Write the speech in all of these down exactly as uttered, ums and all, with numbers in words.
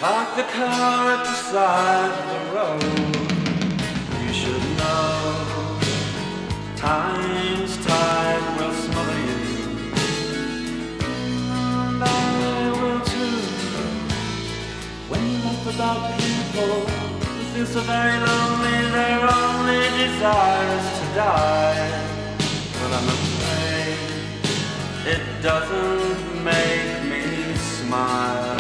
Park the car at the side of the road. You should know time's tide will smother you, and I will too. When you laugh about people who feel so very lonely, their only desire is to die. But I'm afraid it doesn't make me smile.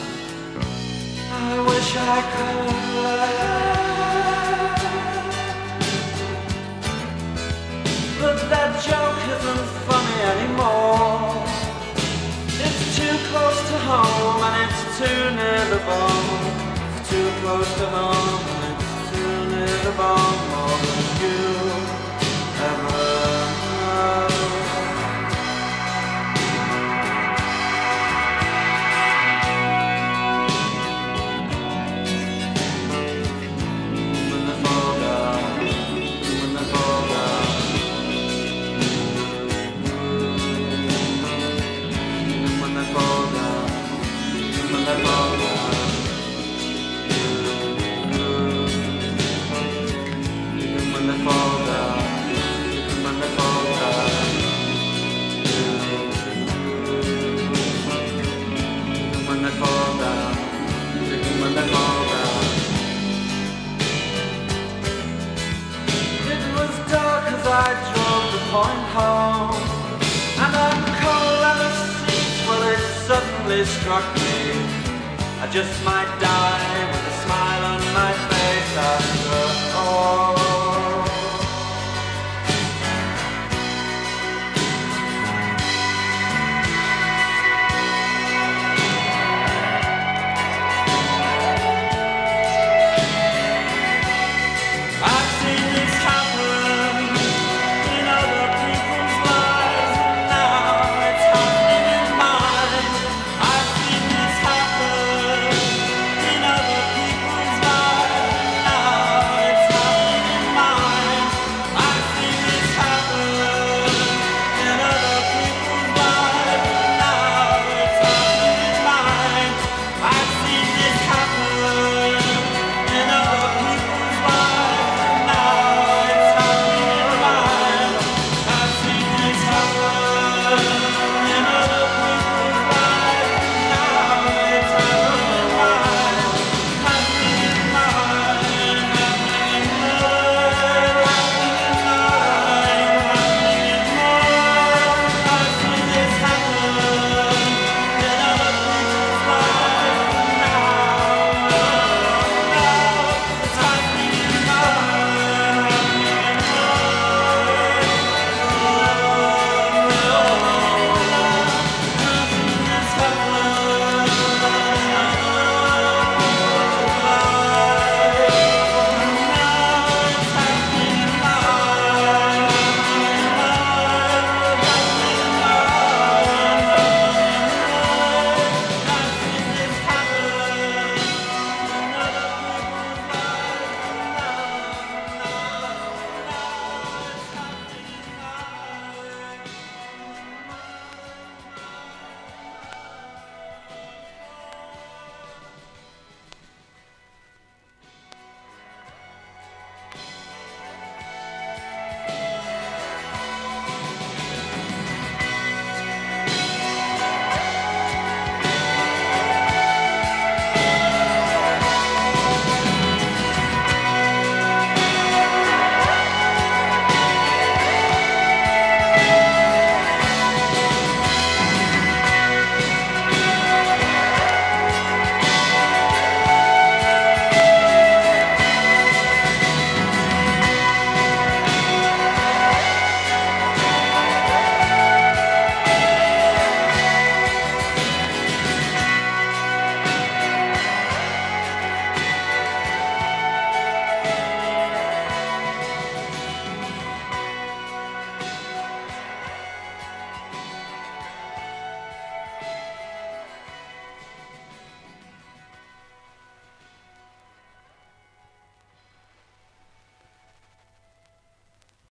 I wish I could laugh, but that joke isn't funny anymore. It's too close to home and it's too near the bone. It's too close to home and it's too near the bone. More than you ever know. I drove the point home, and I'm cold on the seats. Well, it suddenly struck me I just might die.